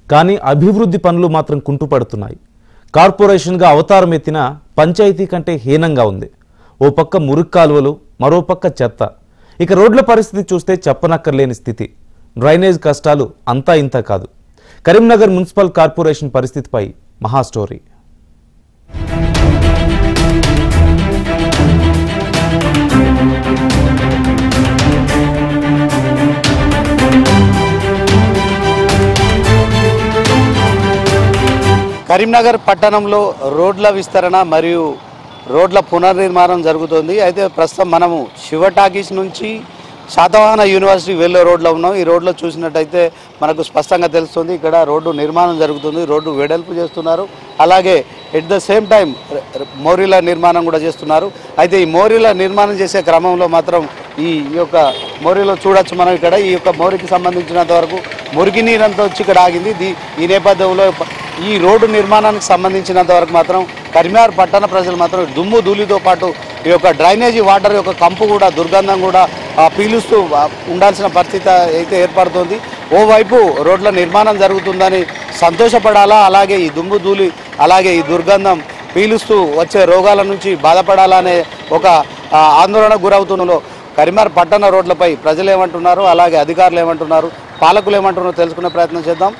కానీ అభివృద్ధి పనులు మాత్రం కుంటుపడుతున్నాయి. కార్పొరేషన్గా అవతారం ఎత్తిన పంచాయతీ కంటే హీనంగా ఉంది. ఓ పక్క మురికి కాలువలు, మరో పక్క చెత్త. ఇక రోడ్ల పరిస్థితి చూస్తే చెప్పనక్కర్లేని స్థితి. డ్రైనేజ్ కష్టాలు అంతా ఇంత కాదు. కరీంనగర్ మున్సిపల్ కార్పొరేషన్ పరిస్థితిపై మహా స్టోరీ. కరీంనగర్ పట్టణంలో రోడ్ల విస్తరణ మరియు రోడ్ల పునర్నిర్మాణం జరుగుతుంది. అయితే ప్రస్తుతం మనము శివ టాకీస్ నుంచి శాతవాహన యూనివర్సిటీ వెళ్ళే రోడ్లో ఉన్నాం. ఈ రోడ్లో చూసినట్టయితే మనకు స్పష్టంగా తెలుస్తుంది ఇక్కడ రోడ్డు నిర్మాణం జరుగుతుంది. రోడ్డు వెడల్పు చేస్తున్నారు. అలాగే ఎట్ ద సేమ్ టైం మోరీల నిర్మాణం కూడా చేస్తున్నారు. అయితే ఈ మోరీల నిర్మాణం చేసే క్రమంలో మాత్రం ఈ యొక్క మోరీలో చూడొచ్చు మనం ఇక్కడ ఈ యొక్క మోరీకి సంబంధించినంత వరకు మురికి నీరంతా వచ్చి ఇక్కడ ఆగింది. ఈ నేపథ్యంలో ఈ రోడ్డు నిర్మాణానికి సంబంధించినంత వరకు మాత్రం కరీంనగర్ పట్టణ ప్రజలు మాత్రం దుమ్ము ధూళితో పాటు ఈ యొక్క డ్రైనేజీ వాటర్ యొక్క కంపు కూడా దుర్గంధం కూడా పీలుస్తూ ఉండాల్సిన పరిస్థితి అయితే ఏర్పడుతుంది. ఓవైపు రోడ్ల నిర్మాణం జరుగుతుందని సంతోషపడాలా, అలాగే ఈ దుమ్ము ధూళి అలాగే ఈ దుర్గంధం పీలుస్తూ వచ్చే రోగాల నుంచి బాధపడాలనే ఒక ఆందోళన గురవుతున్నలో కరీంనగర్ పట్టణ రోడ్లపై ప్రజలు ఏమంటున్నారు, అలాగే అధికారులు ఏమంటున్నారు, పాలకులు ఏమంటున్నారో తెలుసుకునే ప్రయత్నం చేద్దాం.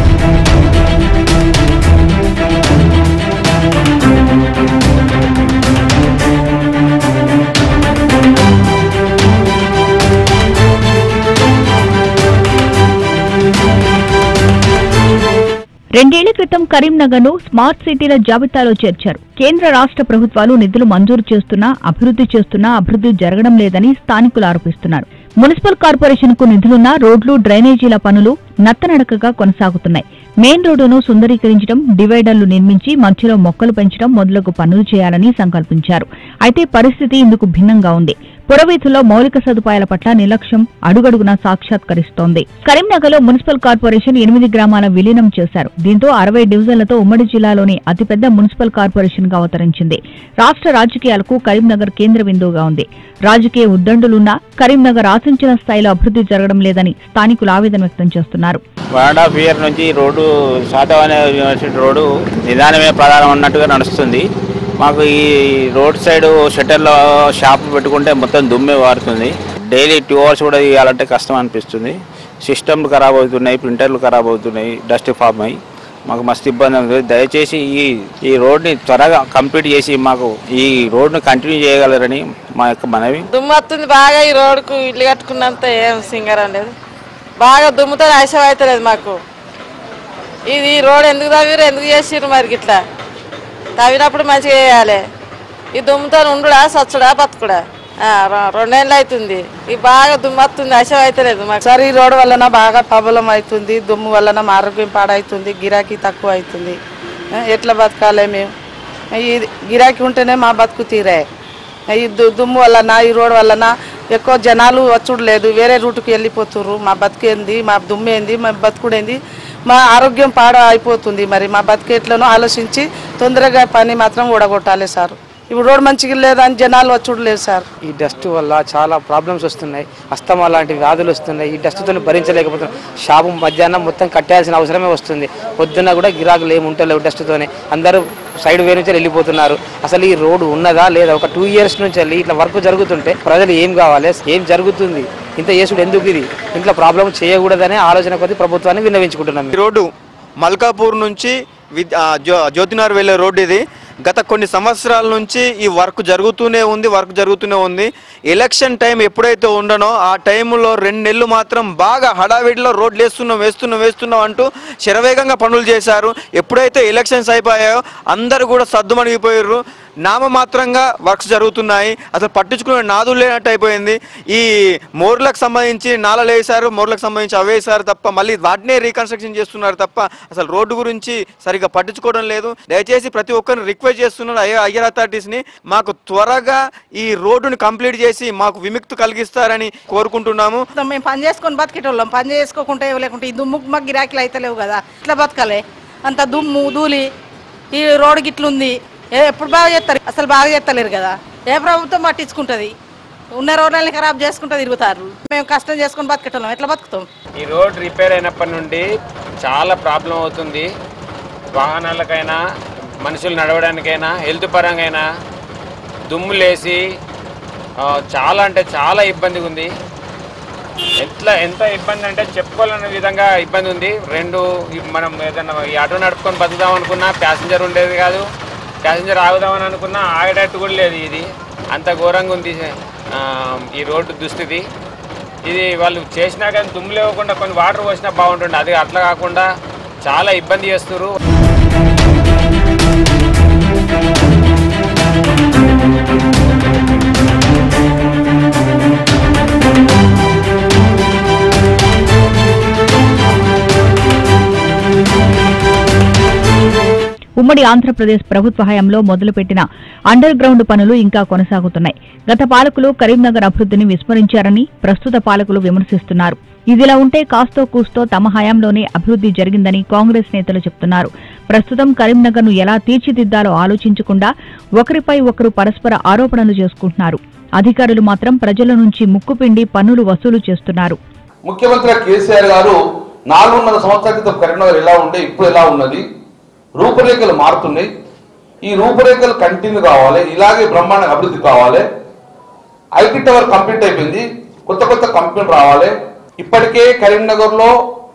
రెండేళ్ల క్రితం కరీంనగర్ను స్మార్ట్ సిటీల జాబితాలో చేర్చారు. కేంద్ర రాష్ట్ర ప్రభుత్వాలు నిధులు మంజూరు చేస్తున్నా అభివృద్ధి జరగడం లేదని స్థానికులు ఆరోపిస్తున్నారు. మున్సిపల్ కార్పొరేషన్కు నిధులున్నా రోడ్లు, డ్రైనేజీల పనులు నత్తనడకగా కొనసాగుతున్నాయి. మెయిన్ రోడ్డును సుందరీకరించడం, డివైడర్లు నిర్మించి మధ్యలో మొక్కలు పెంచడం మొదలగు పనులు చేయాలని సంకల్పించారు. అయితే పరిస్థితి ఇందుకు భిన్నంగా ఉంది. పురవీధుల్లో మౌలిక సదుపాయాల పట్ల నిర్లక్ష్యం అడుగడుగునా సాక్షాత్కరిస్తోంది. కరీంనగర్లో మున్సిపల్ కార్పొరేషన్ 8 గ్రామాల విలీనం చేశారు. దీంతో 60 డివిజన్లతో ఉమ్మడి జిల్లాలోని అతిపెద్ద మున్సిపల్ కార్పొరేషన్ గా అవతరించింది. రాష్ట్ర రాజకీయాలకు కరీంనగర్ కేంద్ర బిందువుగా ఉంది. రాజకీయ ఉద్దండులున్నా కరీంనగర్ ఆశించిన స్థాయిలో అభివృద్ధి జరగడం లేదని స్థానికులు ఆవేదన వ్యక్తం చేస్తున్నారు. 1.5 years నుంచి రోడ్డు శాతవాహన యూనివర్సిటీ రోడ్డు నిదానమే ప్రధానం అన్నట్టుగా నడుస్తుంది. మాకు ఈ రోడ్ సైడ్ షట్టర్లో షాప్ పెట్టుకుంటే మొత్తం దుమ్మే వారుతుంది. డైలీ 2 hours కూడా ఇవ్వాలంటే కష్టం అనిపిస్తుంది. సిస్టమ్లు ఖరాబ్ అవుతున్నాయి, ప్రింటర్లు ఖరాబ్ అవుతున్నాయి, డస్ట్ ఫామ్ అయ్యి మాకు మస్తు ఇబ్బంది అవుతుంది. దయచేసి ఈ రోడ్ని త్వరగా కంప్లీట్ చేసి మాకు ఈ రోడ్ని కంటిన్యూ చేయగలరని మా యొక్క మనవి. దుమ్ము వస్తుంది బాగా. ఈ రోడ్కు ఇల్లు కట్టుకున్నంత ఏం సింగరం లేదు. బాగా దుమ్ముతో ఆశం అవుతలేదు మాకు. ఇది రోడ్ ఎందుకు తవ్విరు, ఎందుకు చేసిర్రు మరి ఇట్లా? తవ్వినప్పుడు మంచిగా చేయాలి. ఈ దుమ్ముతో ఉండుడా, సచ్చుడా, బతుకుడా? 2 ఏళ్ళు అవుతుంది. ఈ బాగా దుమ్ము వస్తుంది, ఆశం అవుతలేదు మాకు. సార్ ఈ రోడ్డు వలన బాగా ప్రాబ్లం అవుతుంది. దుమ్ము వలన ఆరోగ్యం పాడవుతుంది, గిరాకీ తక్కువ అవుతుంది. ఎట్లా బతకాలి మేము? ఈ గిరాకీ ఉంటేనే మా బతుకు తీరే. ఈ దుమ్ము వలన, ఈ రోడ్డు వలన ఎక్కువ జనాలు వచ్చుడు లేదు, వేరే రూటుకు వెళ్ళిపోతుర్రు. మా బతుకేంది, మా దుమ్మేంది, మా బతుకుడేంది, మా ఆరోగ్యం పాడ అయిపోతుంది. మరి మా బతికేట్లను ఆలోచించి తొందరగా పని మాత్రం ఊడగొట్టాలి సార్. ఇప్పుడు రోడ్ మంచిగా లేదని జనాలు వచ్చుడు లేదు సార్. ఈ డస్ట్ వల్ల చాలా ప్రాబ్లమ్స్ వస్తున్నాయి. అస్తమా లాంటి వ్యాధులు వస్తున్నాయి. ఈ డస్ట్తో భరించలేకపోతున్నాం. షాపు మధ్యాహ్నం మొత్తం కట్టేయాల్సిన అవసరమే వస్తుంది. పొద్దున్న కూడా గిరాకులు ఏమి ఉంటలేవు డస్ట్తోనే. అందరూ సైడ్ వే నుంచి వెళ్ళిపోతున్నారు. అసలు ఈ రోడ్డు ఉన్నదా లేదా? ఒక 2 years నుంచి వెళ్ళి ఇట్లా వర్క్ జరుగుతుంటే ప్రజలు ఏం కావాలి, ఏం జరుగుతుంది, ఇంత చేసుడు ఎందుకు, ఇది ఇంట్లో ప్రాబ్లం చేయకూడదనే ఆలోచన కొద్ది ప్రభుత్వాన్ని విన్నవించుకుంటున్నాం. ఈ రోడ్డు మల్కాపూర్ నుంచి జ్యోతినగర్ వెళ్ళే రోడ్డు ఇది. గత కొన్ని సంవత్సరాల నుంచి ఈ వర్క్ జరుగుతూనే ఉంది. ఎలక్షన్ టైం ఎప్పుడైతే ఉండనో ఆ టైంలో 2 నెలలు మాత్రం బాగా హడావిడిలో రోడ్లు వేస్తున్నాం అంటూ శరవేగంగా పనులు చేశారు. ఎప్పుడైతే ఎలక్షన్స్ అయిపోయాయో అందరూ కూడా సద్దుమణిగిపోయారు. నామమాత్రంగా వర్క్స్ జరుగుతున్నాయి. అసలు పట్టించుకునే నాదులు లేనట్టు అయిపోయింది. ఈ మోర్లకు సంబంధించి నాలలు వేశారు, మోర్లకు సంబంధించి అవేశారు తప్ప మళ్ళీ వాటినే రీకన్స్ట్రక్షన్ చేస్తున్నారు తప్ప అసలు రోడ్డు గురించి సరిగ్గా పట్టించుకోవడం లేదు. దయచేసి ప్రతి ఒక్కరిని రిక్వెస్ట్ చేస్తున్నారు హైయర్ అథారిటీస్ని, మాకు త్వరగా ఈ రోడ్డుని కంప్లీట్ చేసి మాకు విముక్తి కలిగిస్తారని కోరుకుంటున్నాము. మేము పని చేసుకొని బతికేటోళ్ళం. పని చేసుకోకుంటే లేకుంటే ఈ దుమ్ము మాకు గిరాకీలు అయితే లేవు కదా. ఇట్లా బతకాలి. అంత దుమ్ము ధూళి ఈ రోడ్డు గిట్లుంది. ఎప్పుడు బాగా చేస్తారు? అసలు బాగా చేస్తలేరు కదా. ఏ ప్రభుత్వం పట్టించుకుంటుంది? ఉన్న రోడ్లని ఖరాబ్ చేసుకుంటూ తిరుగుతారు. మేము కష్టం చేసుకొని బతికేటోళ్ళం, ఎట్లా బతుకుతాం? ఈ రోడ్ రిపేర్ అయినప్పటి నుండి చాలా ప్రాబ్లం అవుతుంది. వాహనాలకైనా మనుషులు నడవడానికైనా హెల్త్ పరంగా దుమ్ములేసి చాలా అంటే చాలా ఇబ్బందిగా ఉంది. ఎంత ఇబ్బంది అంటే చెప్పుకోలేని విధంగా ఇబ్బంది ఉంది. మనం ఏదైనా ఈ ఆటో నడుపుకొని బతుకుదాం అనుకున్నా ప్యాసింజర్ ఉండేది కాదు, ప్యాసింజర్ ఆగుదామని అనుకున్నా ఆగేటట్టు కూడా లేదు. ఇది అంత ఘోరంగా ఉంది ఈ రోడ్డు దుస్థితి. ఇది వాళ్ళు చేసినా కానీ దుమ్ము లేకుండా కొన్ని వాటర్ పోసినా బాగుంటుండే, అది అట్లా కాకుండా చాలా ఇబ్బంది చేస్తున్నారు. ఉమ్మడి ఆంధ్రప్రదేశ్ ప్రభుత్వ హయాంలో మొదలుపెట్టిన అండర్ గ్రౌండ్ పనులు ఇంకా కొనసాగుతున్నాయి. గత పాలకులు కరీంనగర్ అభివృద్ధిని విస్మరించారని ప్రస్తుత పాలకులు విమర్శిస్తున్నారు. ఇదిలా ఉంటే కాస్తో కూస్తో తమ హయాంలోనే అభివృద్ధి జరిగిందని కాంగ్రెస్ నేతలు చెబుతున్నారు. ప్రస్తుతం కరీంనగర్ను ఎలా తీర్చిదిద్దాలో ఆలోచించకుండా ఒకరిపై ఒకరు పరస్పర ఆరోపణలు చేసుకుంటున్నారు. అధికారులు మాత్రం ప్రజల నుంచి ముక్కుపిండి పన్నులు వసూలు చేస్తున్నారు. ముఖ్యమంత్రి కేసీఆర్ గారు 4.5 సంవత్సరాల క్రితం కరీంనగర్ ఎలా ఉండే ఇప్పుడు ఎలా ఉన్నది, రూపురేఖలు మారుతున్నాయి. ఈ రూపురేఖలు కంటిన్యూ కావాలి, ఇలాగే బ్రహ్మాండ అభివృద్ధి కావాలి. ఐటీ టవర్ కంప్లీట్ అయిపోయింది, కొత్త కంపెనీలు రావాలి. ఇప్పటికే కరీంనగర్లో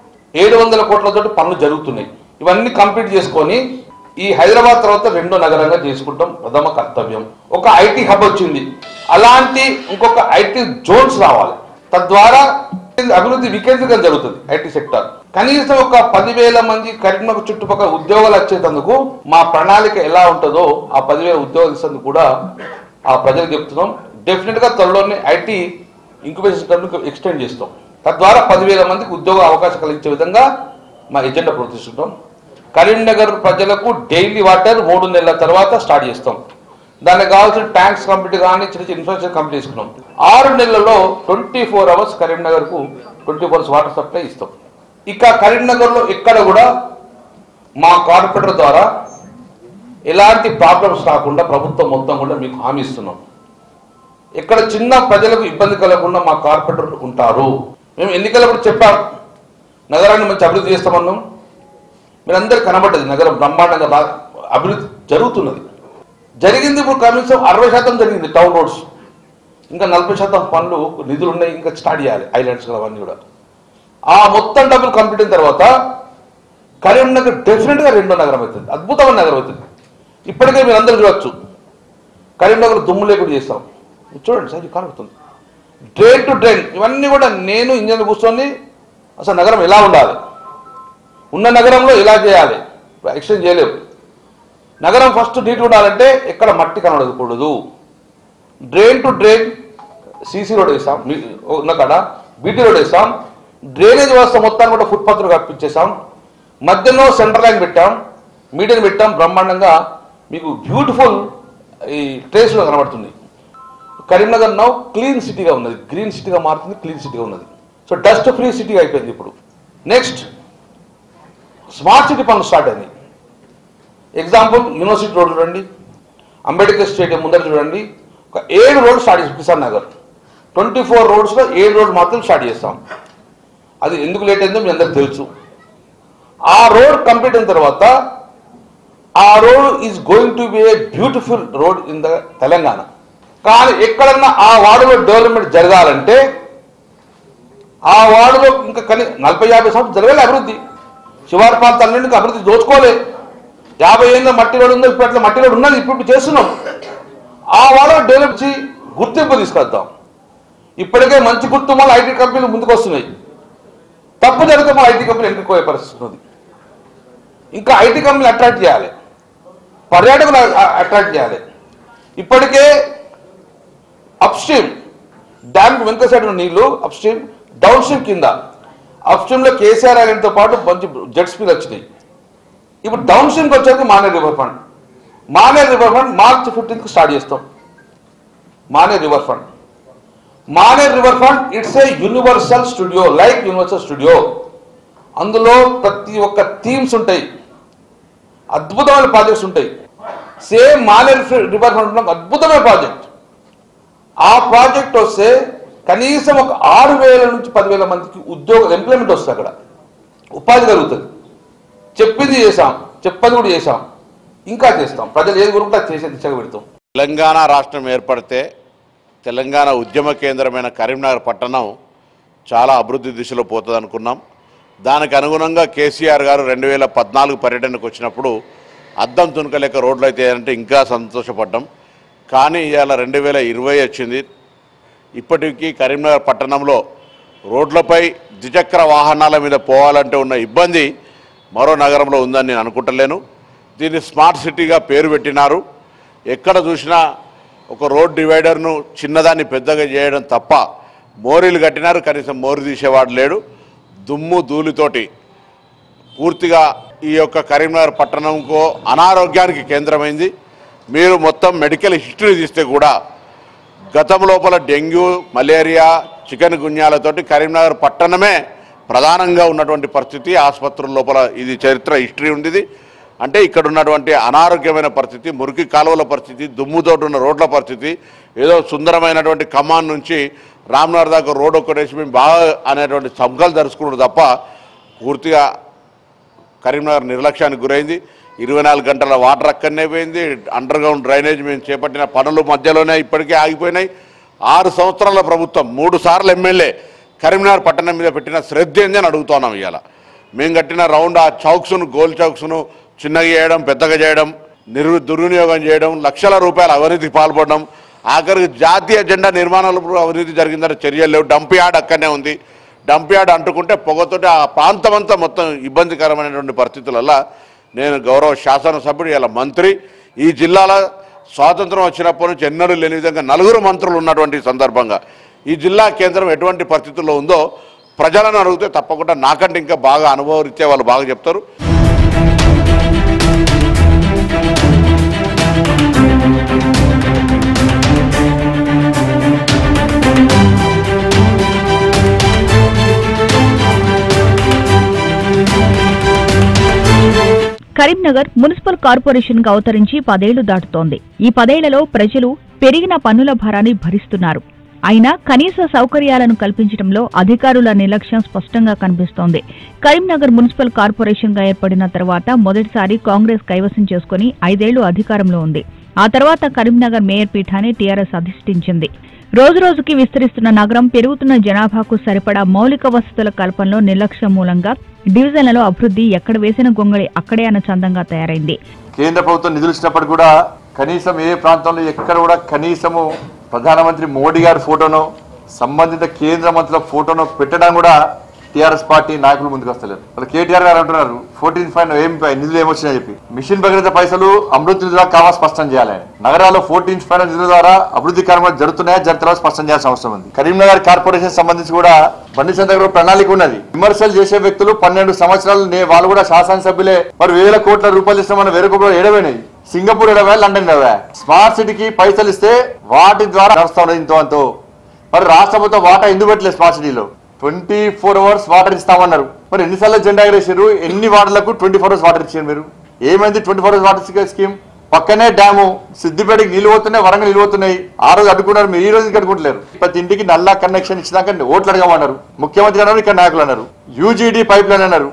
700 కోట్లతో పనులు జరుగుతున్నాయి. ఇవన్నీ కంప్లీట్ చేసుకొని ఈ హైదరాబాద్ తర్వాత 2వ నగరంగా చేసుకుంటాం ప్రథమ కర్తవ్యం. ఒక ఐటీ హబ్ వచ్చింది, అలాంటి ఇంకొక ఐటీ జోన్స్ రావాలి. తద్వారా అభివృద్ధి వికేంద్రీకరణ జరుగుతుంది. ఐటీ సెక్టర్ కనీసం ఒక 10,000 మంది కరీంనగర్ చుట్టుపక్కల ఉద్యోగాలు వచ్చేందుకు మా ప్రణాళిక ఎలా ఉంటుందో ఆ 10,000 ఉద్యోగాలు ఇచ్చేందుకు కూడా ఆ ప్రజలకు చెప్తున్నాం. డెఫినెట్ గా త్వరలోనే ఐటీ ఇంక్యుబేషన్ సెంటర్ ఎక్స్టెండ్ చేస్తాం. తద్వారా 10,000 మందికి ఉద్యోగ అవకాశం కలిగించే విధంగా మా ఎజెండా ప్రవర్తిస్తుంటాం. కరీంనగర్ ప్రజలకు డైలీ వాటర్ 3 నెలల తర్వాత స్టార్ట్ చేస్తాం. దానికి కావాల్సిన ట్యాంక్స్ కంప్లీట్ కానీ చిన్న ఇన్ఫ్రాస్ట్రక్చర్ కంప్లీట్ చేసుకున్నాం. 6 నెలల్లో 24 అవర్స్ కరీంనగర్కు 24 అవర్స్ వాటర్ సప్లై ఇస్తాం. ఇక కరీంనగర్లో ఎక్కడ కూడా మా కార్పొరేటర్ ద్వారా ఎలాంటి ప్రాబ్లమ్స్ రాకుండా ప్రభుత్వం మొత్తం కూడా మీకు హామీ ఇస్తున్నాం. ఇక్కడ చిన్న ప్రజలకు ఇబ్బంది కలగకుండా మా కార్పొరేటర్లు ఉంటారు. మేము ఎన్నికలప్పుడు చెప్పాం, నగరాన్ని మంచి అభివృద్ధి చేస్తామన్నాం. మీరందరూ కనబడ్డది, నగరం బ్రహ్మాండంగా అభివృద్ధి జరుగుతున్నది. జరిగింది ఇప్పుడు కనీసం 60% జరిగింది టౌన్ రోడ్స్. ఇంకా 40% పనులు నిధులు ఉన్నాయి, ఇంకా స్టార్ట్ చేయాలి. ఐలాండ్స్ అవన్నీ కూడా ఆ మొత్తం డబ్బులు కంప్లీట్ అయిన తర్వాత కరీంనగర్ డెఫినెట్గా 2వ నగరం అవుతుంది, అద్భుతమైన నగరం అవుతుంది. ఇప్పటికే మీరు అందరూ చూడొచ్చు, కరీంనగర్ దుమ్ము లేకుండా చేస్తాం. చూడండి సార్, ఇది కనబడుతుంది. డ్రైన్ టు డ్రైన్ ఇవన్నీ కూడా నేను ఇంజనీర్ కూర్చొని అసలు నగరం ఎలా ఉండాలి, ఉన్న నగరంలో ఎలా చేయాలి, ఎక్స్టెండ్ చేయలేము. నగరం ఫస్ట్ నీట్ ఉండాలంటే ఎక్కడ మట్టి కనబడకూడదు. Drain to drain CC road వేస్తాం, ఉన్న కాడ బీటీ రోడ్ వేస్తాం. డ్రైనేజ్ వ్యవస్థ మొత్తాన్ని కూడా ఫుట్పాత్లు కప్పించేసాం. మధ్యలో సెంటర్ లైన్ పెట్టాం, మీడియం పెట్టాం. బ్రహ్మాండంగా మీకు బ్యూటిఫుల్ ఈ ట్రేస్లో కనబడుతుంది. కరీంనగర్ నౌ క్లీన్ సిటీగా ఉన్నది, గ్రీన్ సిటీగా మారుతుంది, క్లీన్ సిటీగా ఉన్నది. సో డస్ట్ ఫ్రీ సిటీగా అయిపోయింది. ఇప్పుడు నెక్స్ట్ స్మార్ట్ సిటీ పనులు స్టార్ట్ అయింది. ఎగ్జాంపుల్ యూనివర్సిటీ రోడ్ చూడండి, అంబేద్కర్ స్టేడియం ముందర చూడండి, ఒక 7 రోడ్లు స్టార్ట్ చేస్తాం. కిసాన్ నగర్ 24 రోడ్స్లో 7 రోడ్లు మాత్రం స్టార్ట్ చేస్తాం. అది ఎందుకు లేట్ అయిందో మీ అందరికి తెలుసు. ఆ రోడ్ కంప్లీట్ అయిన తర్వాత ఆ road is going to be a beautiful road in the Telangana. కానీ ఎక్కడన్నా ఆ వార్డులో డెవలప్మెంట్ జరగాలంటే ఆ వార్డులో ఇంకా 40-50 సంవత్సరాలు జరగాలి అభివృద్ధి. శివారు ప్రాంతాలన్నింటికి అభివృద్ధి దోచుకోలే. 50 ఏళ్ళ మట్టి రోడ్ ఉందో, ఇప్పుడు అట్లా మట్టి రోడ్ ఉన్నది, ఇప్పుడు చేస్తున్నాం. ఆ వార్డులో డెవలప్ చేసి గుర్తింపు తీసుకొద్దాం. ఇప్పటికే మంచి గుర్తు మళ్ళీ ఐటీ కంపెనీలు ముందుకు వస్తున్నాయి. తప్పు జరిగితే మళ్ళీ ఐటీ కంపెనీలు ఎంటుకోయే పరిస్థితి ఉంది. ఇంకా ఐటీ కంపెనీలు అట్రాక్ట్ చేయాలి, పర్యాటకులు అట్రాక్ట్ చేయాలి. ఇప్పటికే అప్స్ట్రీమ్ డ్యామ్ వెంక సైడ్ ఉన్న నీళ్లు అప్స్ట్రీమ్, డౌన్ స్ట్రీమ్ కింద అప్స్ట్రీమ్లో కేసీఆర్ ఐలాండ్తో పాటు మంచి జెట్ స్పీడ్ వచ్చినాయి. ఇప్పుడు డౌన్ స్ట్రీమ్కి వచ్చేది Maner river fund. Maner river fund మార్చి 15కి స్టార్ట్ చేస్తాం. Maner river fund it's a universal studio, like universal studio. అందులో ప్రతి ఒక్క థీమ్స్ ఉంటాయి, అద్భుతమైన ప్రాజెక్ట్స్ ఉంటాయి. సేమ్ మానేర్ రివర్ ఫండ్ అద్భుతమైన ప్రాజెక్ట్. ఆ ప్రాజెక్ట్ వస్తే కనీసం ఒక 6,000 నుంచి 10,000 మందికి ఉద్యోగ ఎంప్లాయ్మెంట్ వస్తుంది, అక్కడ ఉపాధి కలుగుతుంది. చెప్పింది చేశాం, చెప్పది కూడా చేశాం, ఇంకా చేస్తాం. ప్రజలు ఏది కోరుకుంటే అది చేసే దిశగా పెడతాం. తెలంగాణ రాష్ట్రం ఏర్పడితే తెలంగాణ ఉద్యమ కేంద్రమైన కరీంనగర్ పట్టణం చాలా అభివృద్ధి దిశలో పోతుంది అనుకున్నాం. దానికి అనుగుణంగా కేసీఆర్ గారు 2014 పర్యటనకు వచ్చినప్పుడు అద్దం తునకలేక రోడ్లు అయితే అంటే ఇంకా సంతోషపడ్డాం. కానీ ఇవాళ 2020 వచ్చింది. ఇప్పటికీ కరీంనగర్ పట్టణంలో రోడ్లపై ద్విచక్ర వాహనాల మీద పోవాలంటే ఉన్న ఇబ్బంది మరో నగరంలో ఉందని నేను అనుకుంటలేను. దీన్ని స్మార్ట్ సిటీగా పేరు పెట్టినారు. ఎక్కడ చూసినా ఒక రోడ్ డివైడర్ను చిన్నదాన్ని పెద్దగా చేయడం తప్ప మోరీలు కట్టినారు, కనీసం మోరీ తీసేవాడు లేడు. దుమ్ము ధూళితోటి పూర్తిగా ఈ యొక్క కరీంనగర్ పట్టణంకు అనారోగ్యానికి కేంద్రమైంది. మీరు మొత్తం మెడికల్ హిస్టరీ తీస్తే కూడా గతం లోపల డెంగ్యూ, మలేరియా, చికెన్ గున్యాలతోటి కరీంనగర్ పట్టణమే ప్రధానంగా ఉన్నటువంటి పరిస్థితి. ఆసుపత్రుల లోపల ఇది చరిత్ర హిస్టరీ ఉంది. అంటే ఇక్కడ ఉన్నటువంటి అనారోగ్యమైన పరిస్థితి, మురికి కాలువల పరిస్థితి, దుమ్ముతోటి ఉన్న రోడ్ల పరిస్థితి, ఏదో సుందరమైనటువంటి ఖమ్మం నుంచి రామ్నగర్ దాకా రోడ్ ఒక్కటేసి మేము బాగా అనేటువంటి సంకలు దరుచుకున్నాడు తప్ప పూర్తిగా కరీంనగర్ నిర్లక్ష్యానికి గురైంది. 24 గంటల వాటర్ అక్కడనే పోయింది. అండర్ గ్రౌండ్ డ్రైనేజ్ మేము చేపట్టిన పనులు మధ్యలోనే ఇప్పటికే ఆగిపోయినాయి. 6 సంవత్సరాల ప్రభుత్వం 3 సార్లు ఎమ్మెల్యే కరీంనగర్ పట్టణం మీద పెట్టిన శ్రద్ధ ఏంది అని అడుగుతున్నాం. ఇవాళ మేము కట్టిన రౌండ్ ఆ చౌక్స్ను, గోల్ చౌక్స్ను చిన్నగా చేయడం, పెద్దగా చేయడం, దుర్వినియోగం చేయడం, లక్షల రూపాయల అవినీతికి పాల్పడడం, ఆఖరికి జాతీయ జెండా నిర్మాణాలు అవినీతి జరిగిందని చర్యలు లేవు. డంప్ యార్డ్ అక్కడనే ఉంది. డంప్ యార్డ్ అంటుకుంటే పొగతోటి ఆ ప్రాంతం అంతా మొత్తం ఇబ్బందికరమైనటువంటి పరిస్థితులలో నేను గౌరవ శాసనసభ్యుడు ఇలా మంత్రి ఈ జిల్లాలో స్వాతంత్రం వచ్చినప్పటి నుంచి ఎన్నడూ లేని విధంగా 4 మంత్రులు ఉన్నటువంటి సందర్భంగా ఈ జిల్లా కేంద్రం ఎటువంటి పరిస్థితుల్లో ఉందో ప్రజలను అడిగితే తప్పకుండా నాకంటే ఇంకా బాగా అనుభవరీత్యా వాళ్ళు బాగా చెప్తారు. కరీంనగర్ మున్సిపల్ కార్పొరేషన్ గా అవతరించి 10 ఏళ్లు దాటుతోంది. ఈ 10 ఏళ్లలో ప్రజలు పెరిగిన పన్నుల భారాన్ని భరిస్తున్నారు. అయినా కనీస సౌకర్యాలను కల్పించడంలో అధికారుల నిర్లక్ష్యం స్పష్టంగా కనిపిస్తోంది. కరీంనగర్ మున్సిపల్ కార్పొరేషన్ గా ఏర్పడిన తర్వాత మొదటిసారి కాంగ్రెస్ కైవసం చేసుకుని 5 ఏళ్లు అధికారంలో ఉంది. ఆ తర్వాత కరీంనగర్ మేయర్ పీఠాన్ని టీఆర్ఎస్ అధిష్ఠించింది. రోజురోజుకి విస్తరిస్తున్న నగరం, పెరుగుతున్న జనాభాకు సరిపడా మౌలిక వసతుల కల్పనలో నిర్లక్ష్యం మూలంగా డివిజన్లలో అభివృద్ధి ఎక్కడ వేసిన గొంగళి అక్కడే అన్న చందంగా తయారైంది. కేంద్ర ప్రభుత్వం నిధులు ఇచ్చినప్పుడు కూడా కనీసం ఏ ప్రాంతంలో ఎక్కడ కూడా కనీసము ప్రధానమంత్రి మోడీ గారి ఫోటోను, సంబంధిత కేంద్ర మంత్రుల ఫోటోను పెట్టడం కూడా టీఆర్ఎస్ పార్టీ నాయకులు ముందుకు వస్తలేరు. వాళ్ళు కేటీఆర్ గారు అంటున్నారు 14 ఏం నిధులు ఏమొచ్చినాయని చెప్పి. మిషన్ భగీరథ పైసలు అమృత్ నిధులు కావాలి స్పష్టం చేయాలి. నగరాల్లో 14 నిధుల ద్వారా అభివృద్ధి కార్యక్రమాలు జరుగుతున్నాయా జరుగుతున్నా స్పష్టం చేయాల్సిన అవసరం ఉంది. కరీంనగర్ కార్పొరేషన్ సంబంధించి కూడా బండి సందర్భంలో ప్రణాళిక ఉన్నది. విమర్శలు చేసే వ్యక్తులు 12 సంవత్సరాలు వాళ్ళు కూడా శాసనసభ్యులే. మరి 1000 కోట్ల రూపాయలు ఇస్తే మన 1000 కోట్లు ఏడవైనాయి. సింగపూర్ ఏడవా, లండన్ ఏడవా. స్మార్ట్ సిటీకి పైసలు ఇస్తే వాటి ద్వారా నడుస్తా ఉన్నది ఇంతో అంతో. మరి రాష్ట్ర ప్రభుత్వం వాటా ఎందుకు పెట్టలేదు స్మార్ట్ సిటీలో? 24 అవర్స్ వాటర్ ఇస్తామన్నారు. మరి ఎన్నిసార్లు జెండా ఎగరేసారు? ఎన్ని వార్డులకు 24 అవర్స్ వాటర్ ఇచ్చారు మీరు? ఏమైంది 24 అవర్స్ వాటర్ స్కీమ్? పక్కనే డ్యాము, సిద్దిపేటకి నీళ్ళు పోతున్నాయి, వరంగల్ నీళ్ళు పోతున్నాయి. ఆ రోజు అడ్డుకున్నారు, మీరు ఈ రోజు అడ్డుకుంటలేరు. ప్రతి ఇంటికి నల్లా కనెక్షన్ ఇచ్చినాక ఓట్లు అడగమన్నారు. ముఖ్యమంత్రి అన్నారు, ఇక్కడ నాయకులు అన్నారు. యూజీడీ పైప్ లైన్ అన్నారు.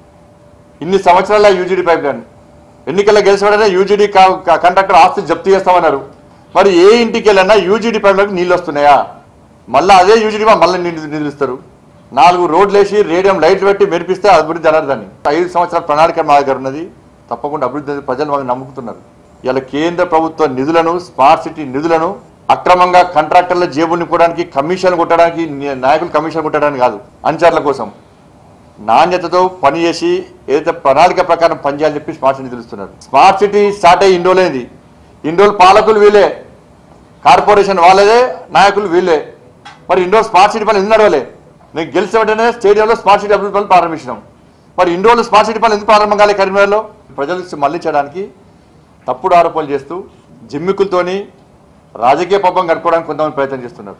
ఇన్ని సంవత్సరాల యూజీడీ పైప్ లైన్ ఎన్నికల్లో గెలిచినప్పుడైనా యూజీడీ కాంట్రాక్టర్ ఆస్తి జప్తు చేస్తామన్నారు. మరి ఏ ఇంటికి వెళ్ళినా యూజీడీ పైప్ లైన్ నీళ్ళు వస్తున్నాయా? మళ్ళీ అదే యూజీడీ మళ్ళీ నిధులు ఇస్తారు. 4 రోడ్లు వేసి రేడియం లైట్లు పెట్టి మెరిపిస్తే అభివృద్ధి అన్నారు. దాన్ని 5 సంవత్సరాల ప్రణాళిక మా దగ్గర ఉన్నది. తప్పకుండా అభివృద్ధి ప్రజలు మాకు నమ్ముకుతున్నారు. ఇలా కేంద్ర ప్రభుత్వ నిధులను, స్మార్ట్ సిటీ నిధులను అక్రమంగా కాంట్రాక్టర్ల జేబులు నింపుకోవడానికి, కమిషన్ కొట్టడానికి, నాయకులు కమిషన్ కొట్టడానికి కాదు, అంచర్ల కోసం నాణ్యతతో పనిచేసి ఏదైతే ప్రణాళిక ప్రకారం పనిచేయాలని చెప్పి స్మార్ట్ సిటీ నిధులు ఇస్తున్నారు. స్మార్ట్ సిటీ స్టార్ట్ అయ్యి ఇండోలేంది. ఇండోల్ పాలకులు వీళ్ళే, కార్పొరేషన్ వాళ్ళదే, నాయకులు వీళ్ళే. మరి ఇండోర్ స్మార్ట్ సిటీ పనులు ఎందుకు నడవలే? నేను గెలిచిన వెంటనే స్టేడియంలో స్మార్ట్ సిటీ అభివృద్ధి పనులు ప్రారంభించినాం. మరి ఇండోర్లో స్మార్ట్ సిటీ పనులు ఎందుకు ప్రారంభం కాలే? కరీంనగర్లో ప్రజలు మళ్లించడానికి తప్పుడు ఆరోపణలు చేస్తూ జిమ్మికులతోని రాజకీయ పాపం గడుపుకోవడానికి కొంతమంది ప్రయత్నం చేస్తున్నారు.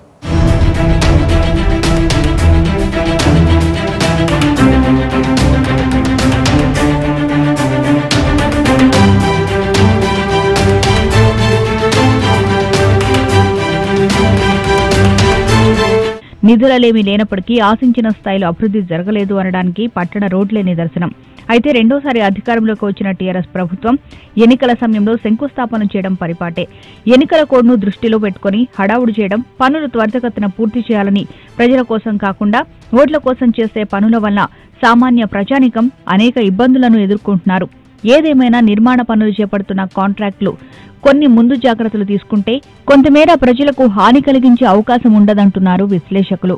నిధులలేమీ లేనప్పటికీ ఆశించిన స్థాయిలో అభివృద్ధి జరగలేదు అనడానికి పట్టణ రోడ్లే నిదర్శనం. అయితే రెండోసారి అధికారంలోకి వచ్చిన టీఆర్ఎస్ ప్రభుత్వం ఎన్నికల సమయంలో శంకుస్థాపన చేయడం పరిపాటే. ఎన్నికల కోడ్ను దృష్టిలో పెట్టుకుని హడావుడి చేయడం, పనులు త్వరితగతిన పూర్తి చేయాలని ప్రజల కోసం కాకుండా ఓట్ల కోసం చేసే పనుల వల్ల సామాన్య ప్రజానికం అనేక ఇబ్బందులను ఎదుర్కొంటున్నారు. ఏదేమైనా నిర్మాణ పనులు చేపడుతున్న కాంట్రాక్టులు కొన్ని ముందు జాగ్రత్తలు తీసుకుంటే కొంతమేర ప్రజలకు హాని కలిగించే అవకాశం ఉండదంటున్నారు విశ్లేషకులు.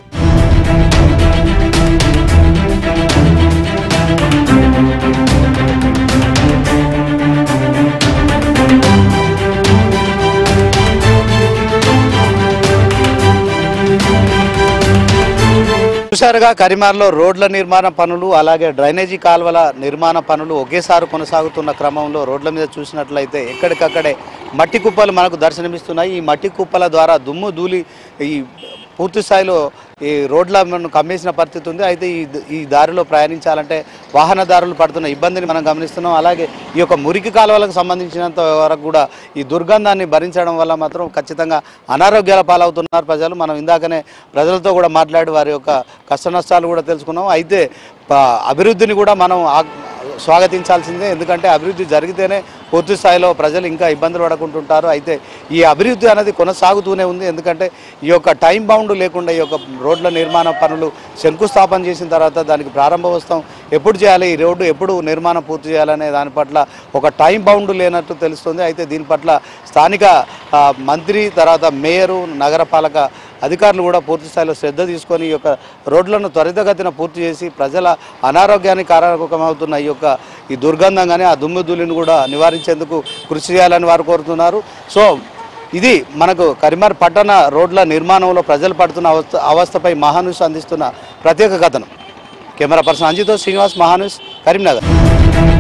చూశారుగా కరీంనగర్లో రోడ్ల నిర్మాణ పనులు అలాగే డ్రైనేజీ కాల్వల నిర్మాణ పనులు ఒకేసారి కొనసాగుతున్న క్రమంలో రోడ్ల మీద చూసినట్లయితే ఎక్కడికక్కడే మట్టి కుప్పలు మనకు దర్శనమిస్తున్నాయి. ఈ మట్టి కుప్పల ద్వారా దుమ్ము ధూళి ఈ పూర్తి స్థాయిలో ఈ రోడ్లను కమ్మేసిన పరిస్థితి ఉంది. అయితే ఈ దారిలో ప్రయాణించాలంటే వాహనదారులు పడుతున్న ఇబ్బందిని మనం గమనిస్తున్నాం. అలాగే ఈ యొక్క మురికి కాలువలకు సంబంధించినంత వరకు కూడా ఈ దుర్గంధాన్ని భరించడం వల్ల మాత్రం ఖచ్చితంగా అనారోగ్యాల పాలవుతున్నారు ప్రజలు. మనం ఇందాకనే ప్రజలతో కూడా మాట్లాడి వారి యొక్క కష్ట నష్టాలు కూడా తెలుసుకున్నాం. అయితే అభివృద్ధిని కూడా మనం స్వాగతించాల్సిందే, ఎందుకంటే అభివృద్ధి జరిగితేనే పూర్తి స్థాయిలో ప్రజలు ఇంకా ఇబ్బందులు పడుకుంటుంటారు. అయితే ఈ అభివృద్ధి అనేది కొనసాగుతూనే ఉంది, ఎందుకంటే ఈ యొక్క టైం బౌండ్ లేకుండా ఈ యొక్క రోడ్ల నిర్మాణ పనులు శంకుస్థాపన చేసిన తర్వాత దానికి ప్రారంభోత్సవం ఎప్పుడు చేయాలి, ఈ రోడ్డు ఎప్పుడు నిర్మాణం పూర్తి చేయాలనే దాని పట్ల ఒక టైం బౌండ్ లేనట్టు తెలుస్తుంది. అయితే దీని పట్ల స్థానిక మంత్రి తర్వాత మేయరు నగరపాలక అధికారులు కూడా పూర్తి స్థాయిలో శ్రద్ధ తీసుకొని ఈ యొక్క రోడ్లను త్వరితగతిన పూర్తి చేసి ప్రజల అనారోగ్యానికి కారణమవుతున్న ఈ దుర్గంధం కానీ ఆ దుమ్ము ధూళిని కూడా నివారించేందుకు కృషి చేయాలని వారు కోరుతున్నారు. సో ఇది మనకు కరీంనగర్ పట్టణ రోడ్ల నిర్మాణంలో ప్రజలు పడుతున్న అవస్థపై మహాన్యూస్ అందిస్తున్న ప్రత్యేక కథనం. కెమెరా పర్సన్ అంజితో శ్రీనివాస్, మహాన్యూస్, కరీంనగర్.